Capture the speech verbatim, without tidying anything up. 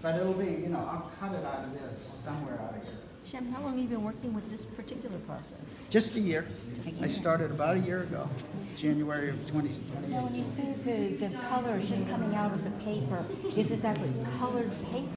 But it'll be, you know, I'll cut it out of this, somewhere out of here. Shem, how long have you been working with this particular process? Just a year. I started about a year ago, January of twenty twenty-eight. Now, when you say the, the color is just coming out of the paper, is this actually colored paper?